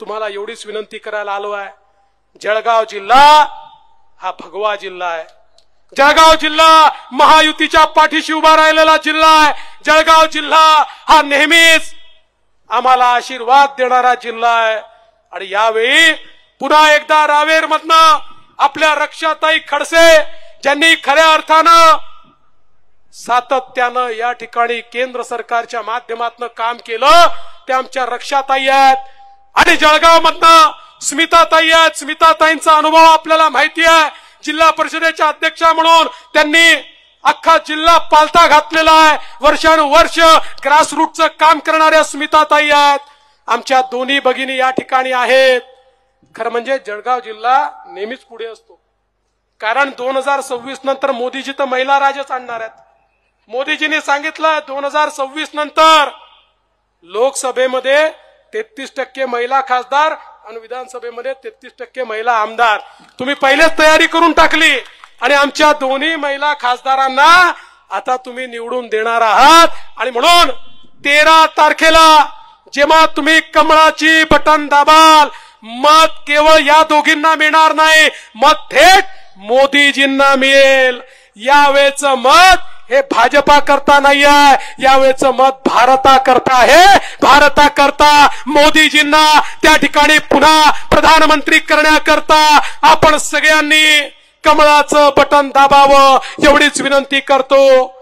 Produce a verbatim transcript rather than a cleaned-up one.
तुम्हाला एवढीच विनंती करायला आलो आहे, जळगाव जिल्हा हा भगवा जिल्हा आहे। जळगाव जिल्हा महायुतीच्या पाठीशी उभा राहिलेला जिल्हा आहे। जळगाव जिल्हा हा नेहमीच आम्हाला आशीर्वाद देणारा जिल्हा आहे। आणि यावेळी पुन्हा एकदा रावेर मधनं आपल्या रक्षाताई खडसे ज्यांनी खऱ्या अर्थानं सातत्यानं या ठिकाणी केंद्र सरकारच्या माध्यमातून काम केलं, ते आमच्या रक्षाताई आहेत। आणि जळगाव मधनं स्मिताताई आहेत। स्मिताताईंचा अनुभव आपल्याला माहिती आहे, जिल्हा परिषदेच्या अध्यक्षा म्हणून त्यांनी अख्खा जिल्हा पालथा घातलेला आहे। वर्षानुवर्ष ग्रासरूटचं काम करणाऱ्या स्मिताताई आहेत। आमच्या दोन्ही भगिनी या ठिकाणी आहेत। खरं म्हणजे जळगाव जिल्हा नेहमीच पुढे असतो, कारण दोन हजार सव्वीस नंतर मोदीजी तर महिला राजच आणणार आहेत। मोदीजींनी सांगितलं दोन हजार सव्वीस नंतर लोकसभेमध्ये तेहतीस टक्के महिला खासदार आणि विधानसभेमध्ये तेहतीस टक्के महिला आमदार। तुम्ही पहिलेच तयारी करून टाकली आणि आमच्या दोन्ही महिला खासदारांना आता तुम्ही निवडून देणार आहात। आणि म्हणून तेरा तारखेला जेव्हा तुम्ही कमळाची बटन दाबाल, मत केवळ या दोघींना मिळणार नाही, मत थेट मोदीजींना मिळेल। यावेळेचं मत हे भाजपा करता नाही आहे, यावेळेचं मत भारता करता आहे। भारता करता मोदीजींना त्या ठिकाणी पुन्हा प्रधानमंत्री करण्याकरता आपण सगळ्यांनी कमळाचं बटन दाबावं एवढीच विनंती करतो।